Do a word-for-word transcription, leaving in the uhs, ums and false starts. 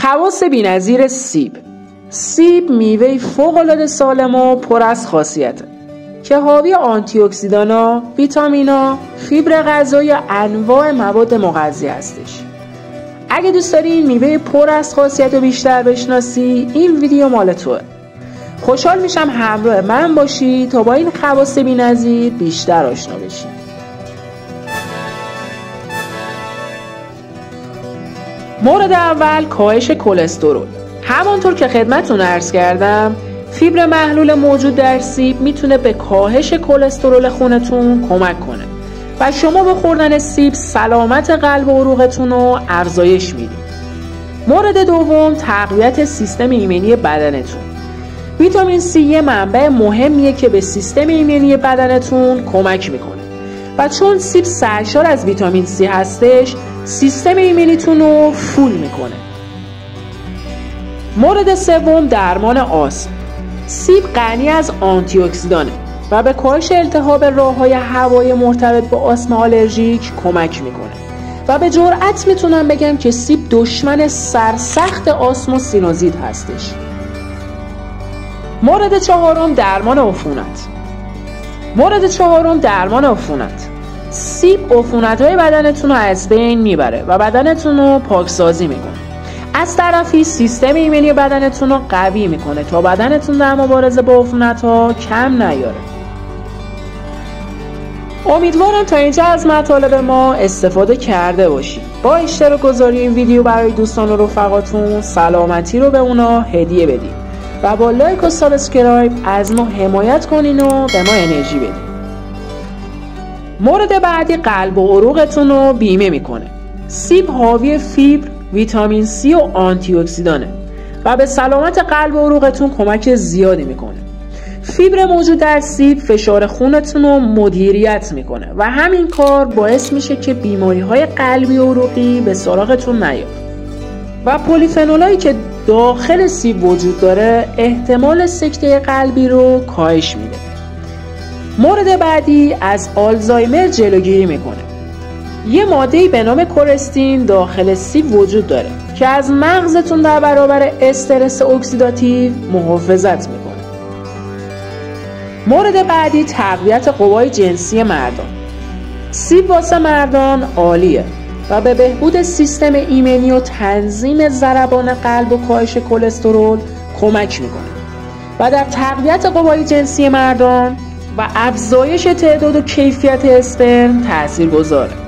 خواص بی‌نظیر سیب. سیب میوه فوق‌العاده سالم و پر از خاصیته که حاوی آنتی اکسیدانا، ویتامینا، فیبر غذایی و انواع مواد مغذی هستش. اگه دوست داری این میوه پر از خاصیت رو بیشتر بشناسی، این ویدیو مال توه. خوشحال میشم همراه من باشی تا با این خواص بی‌نظیر بیشتر آشنا بشی. مورد اول، کاهش کلسترول. همانطور که خدمتتون عرض کردم، فیبر محلول موجود در سیب میتونه به کاهش کلسترول خونتون کمک کنه و شما با خوردن سیب سلامت قلب و عروقتون رو افزایش میدید. مورد دوم، تقویت سیستم ایمنی بدنتون. ویتامین سی یه منبع مهمیه که به سیستم ایمنی بدنتون کمک میکنه و چون سیب سرشار از ویتامین سی هستش، سیستم ایمنیتون رو فول میکنه. مورد سوم، درمان آسم. سیب غنی از آنتی اکسیدانه و به کاهش التهاب راه‌های هوایی مرتبط با آسم آلرژیک کمک میکنه و به جرئت میتونم بگم که سیب دشمن سرسخت آسم و سینوزیت هستش. مورد چهارم، درمان عفونت. مورد چهارم درمان عفونت. سیب عفونت‌های بدنتون رو از بین میبره و بدنتون رو پاکسازی میکنه. از طرفی سیستم ایمنی بدنتون رو قوی میکنه تا بدنتون در مبارزه با عفونت‌ها کم نیاره. امیدوارم تا اینجا از مطالب ما استفاده کرده باشید. با اشتراک گذاری این ویدیو برای دوستان و رفقاتون سلامتی رو به اونا هدیه بدید و با لایک و سابسکرایب از ما حمایت کنین و به ما انرژی بدین. مورد بعدی، قلب و عروقتون رو بیمه میکنه. سیب حاوی فیبر، ویتامین سی و آنتی اکسیدانه و به سلامت قلب و عروقتون کمک زیادی میکنه. فیبر موجود در سیب فشار خونتون رو مدیریت میکنه و همین کار باعث میشه که بیماری های قلبی و عروقی به سراغتون نیاد. و پلیفنولایی که داخل سیب وجود داره احتمال سکته قلبی رو کاهش میده. مورد بعدی، از آلزایمر جلوگیری میکنه. یه ماده‌ای به نام کورستین داخل سیب وجود داره که از مغزتون در برابر استرس اکسیداتیو محافظت میکنه. مورد بعدی، تقویت قوای جنسی مردان. سیب واسه مردان عالیه و به بهبود سیستم ایمنی و تنظیم ضربان قلب و کاهش کلسترول کمک میکنه و در تقویت قوای جنسی مردان و افزایش تعداد و کیفیت اسپرم تاثیرگذاره.